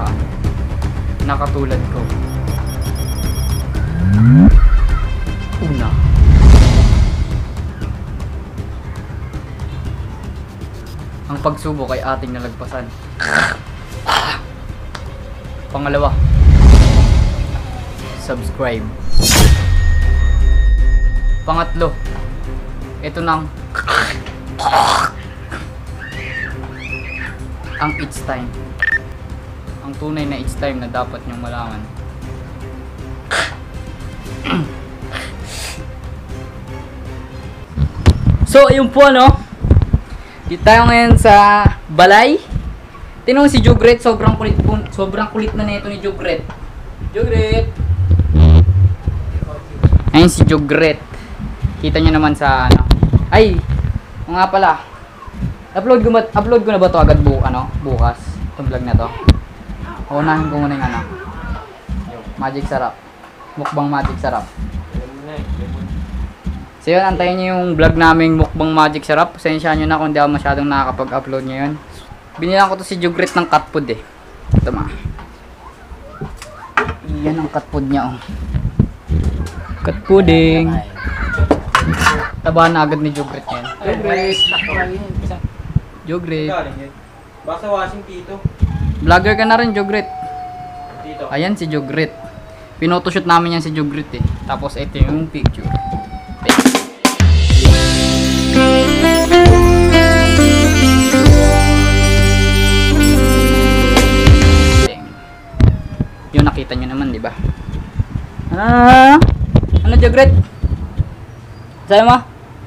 nakatulad ko. Una, ang pagsubok ay ating nalagpasan. Pangalawa, subscribe. Pangatlo, ito nang ang it's time. Ang tunay na it's time na dapat nyong malaman. So, ayun po ano. Dito tayo ngayon sa balay. Tinong si Jugret, sobrang kulit na nito ni Jugret. Jugret. Ayun si Jugret. Kita nyo naman sa ano. Ay, o nga pala. Upload ko na ba to agad bukas? Itong vlog na to. Unahin ko muna yung ano. Magic Sarap. Mukbang Magic Sarap. So yun, antayin nyo yung vlog naming Mukbang Magic Sarap. Pasensya nyo na kung di ako masyadong nakakapag-upload ngayon. Binilang ko to si Jugret ng cat food eh. Ito ma. Yan ang cat food niya oh. Cat pudding. Tabahan na agad ni Jugret yan. Jugret. Basta washing tito. Vlogger ka na rin Jugret. Tito. Ayan si Jugret. Pinotoshoot namin yan si Jugret eh. Tapos ito yung picture. Yung nakita nyo naman, di ba? Ano Jugret? Sa'yo mo?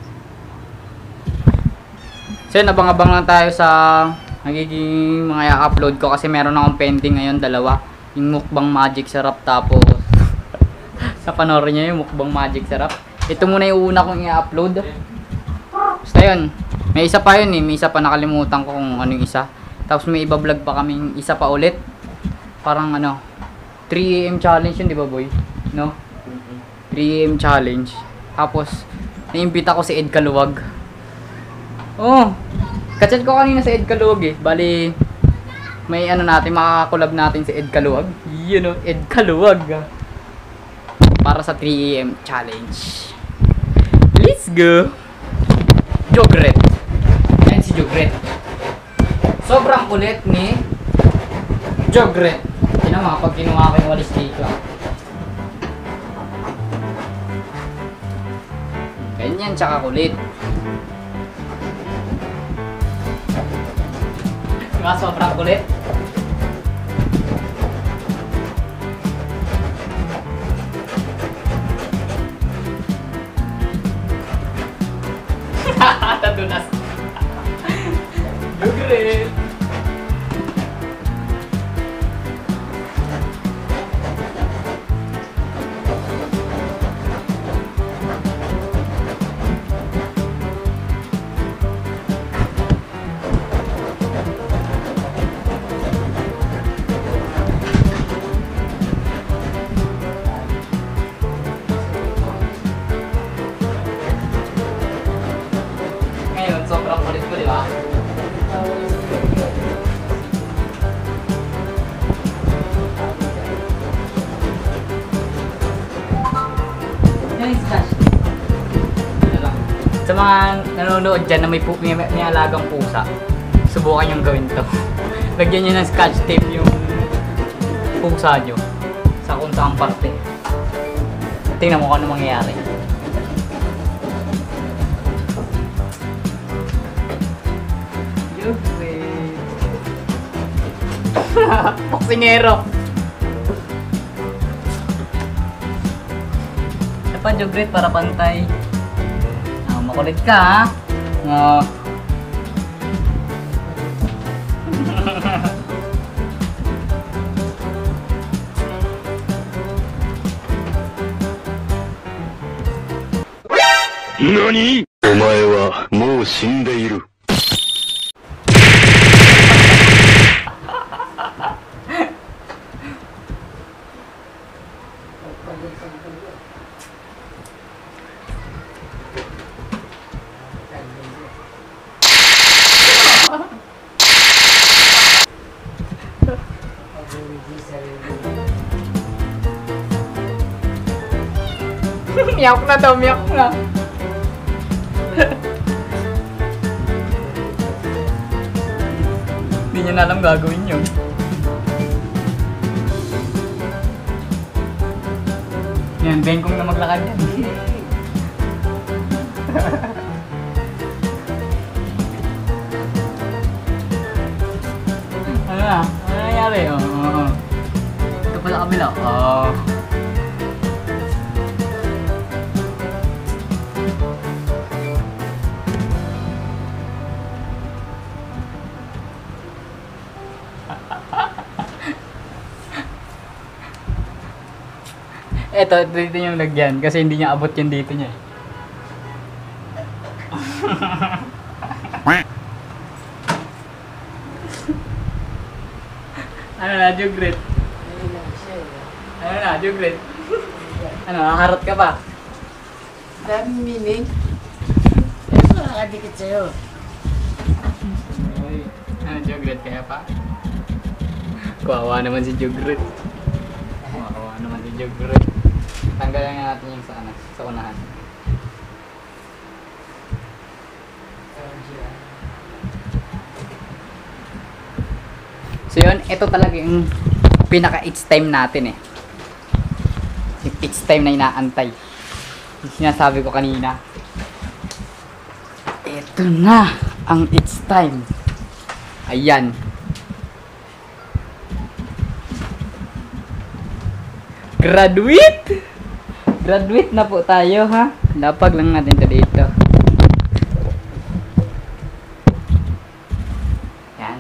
So yun, abang-abang lang tayo sa magiging mga i-upload ko kasi meron akong pending ngayon, dalawa. Yung Mukbang Magic Sarap tapos sa panoorin nyo yung Mukbang Magic Sarap. Ito muna yung una kong i-upload. Basta yun, may isa pa yun eh, may isa pa nakalimutan ko kung ano yung isa. Tapos may iba vlog pa kaming isa pa ulit. Parang ano, 3 AM challenge yun, di ba boy? No? 3 AM challenge. Tapos, naimbita ko si Ed Kaluwag. Oh, kachat ko kanina si Ed Kaluwag eh. Bali, may ano natin, makakakolab natin si Ed Kaluwag. Yun o, Ed Kaluwag. Para sa 3 AM challenge. Let's go! Jugret. Yan si Jugret. Sobrang kulit ni Jugret. Yan ang mga pag kinuha ko yung walis dito. Ganyan, tsaka kulit. Diba sobrang kulit? Tadunas. Jugret. Ngayon, sobrang kulit ko, di ba? Sa mga nanonood dyan na may alagang pusa, subukan yung gawin to. Lagyan nyo ng scotch tape yung pusa nyo sa kung saan parte. Tingnan mo kung ano mangyayari. Boksingero. Ano pa Jugret para pantay? Makulit ka ha? NANI?! お前はもう死んでいる。 Miyak na daw, miyak na. Hindi niya na alam gagawin yun. Yan, bengkong na maglakad yan. Ano na? Ano nangyari? Oo. Ito pala kabila. Oo. Eto, dito yung lagyan kasi hindi niya abot yung dito niya. Ano na, Jugrit? Ano na, Jugrit? Ano, haharot ka pa? Daming meaning. Ano nakadikit sa'yo? Ano, Jugrit kaya pa? Kawawa naman si Jugrit. Kawawa naman si Jugrit. Tanggalan nga natin yung sa unahan. So yun, ito talaga yung pinaka-it's time natin eh. Yung it's time na inaantay. Yung sinasabi ko kanina. Ito na ang it's time. Ayan. Graduate! Graduate na po tayo ha. Lapag lang natin ito dito. Yan.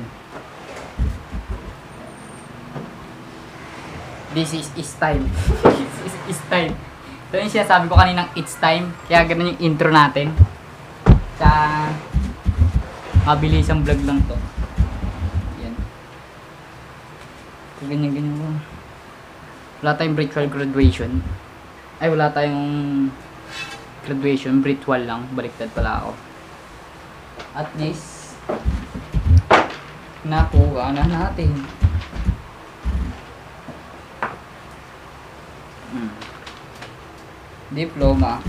This is time. This is time. Ito yung sinasabi ko kaninang it's time. Kaya ganun yung intro natin. Sa mabilisang vlog lang to. Yan. Ganyan-ganyan ko. Wala tayong virtual graduation. Ay, wala tayong graduation. Virtual lang. Baliktad pala ako. At least, nakuha na natin. Diploma.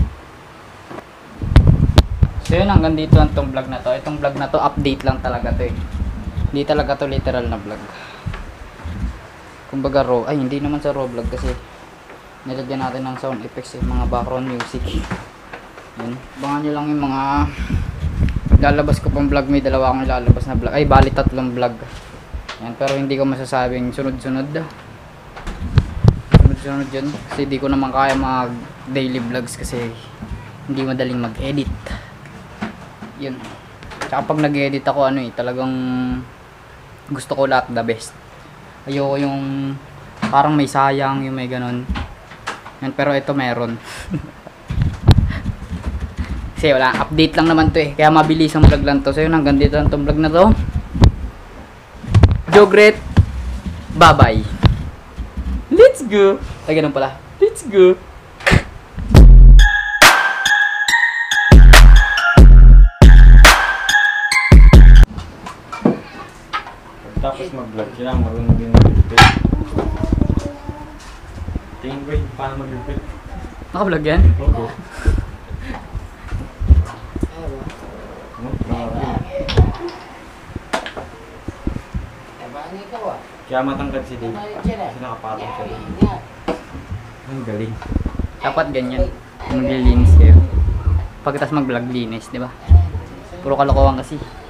So yun, hanggang dito lang tong vlog na to. Itong vlog na to, update lang talaga to eh. Hindi talaga to literal na vlog. Kumbaga raw, ay hindi naman sa raw vlog kasi nilagyan natin ng sound effects yung mga background music. Yan. Abangan nyo lang yung mga lalabas ko pang vlog. May dalawa akong ilalabas na vlog. Ay, bali 3 vlog. Yan. Pero hindi ko masasabing sunod-sunod. Sunod-sunod yun. Kasi hindi ko naman kaya mag daily vlogs kasi hindi madaling mag-edit. Yun. Tsaka pag nag-edit ako, ano eh, talagang gusto ko lahat the best. Ayoko yung parang may sayang, yung may ganun. Yan, pero ito meron. Kasi wala, update lang naman to eh. Kaya mabilis ang vlog lang to. So yun, hanggang dito lang tong vlog na to. Jogret, bye-bye. Let's go! Ay, ganun pala. Let's go! Tapos mag-vlog sila, marunong din mag-repeat. Tingin ko yung paano mag-repeat. Naka-vlog yan? Oo. Kaya matangkad si Dave. Kasi nakapatong siya. Ang galing. Dapat ganyan. Maglilinis kayo. Pagkatapos mag-vlog, linis, di ba? Puro kalokohan kasi.